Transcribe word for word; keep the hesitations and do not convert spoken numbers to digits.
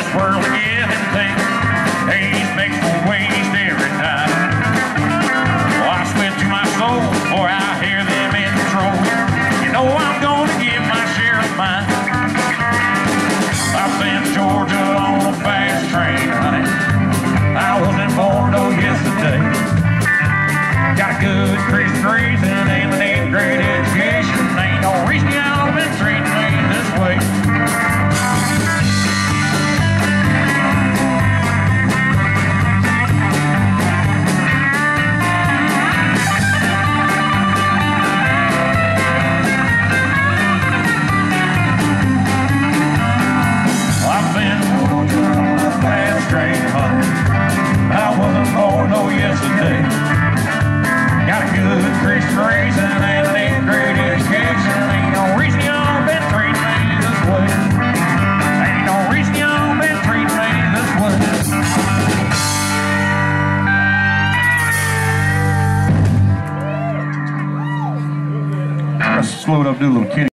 world to give and take. Age makes me waste every time. Well, I swear to my soul before I hear them in the throat. You know I'm gonna give my share of mine. I've been to Georgia on a fast train, honey. I wasn't born no yesterday. Got a good Christian reason and an eighth grade education. Ain't no reason y'all been treating me this way. I've been on a fast train, honey. I wasn't born no yesterday. Got a good Christian reason and an eighth grade education. Ain't no reason y'all been treating me this way. Ain't no reason y'all been treating me this way. Let's slow it up, do a little kitty.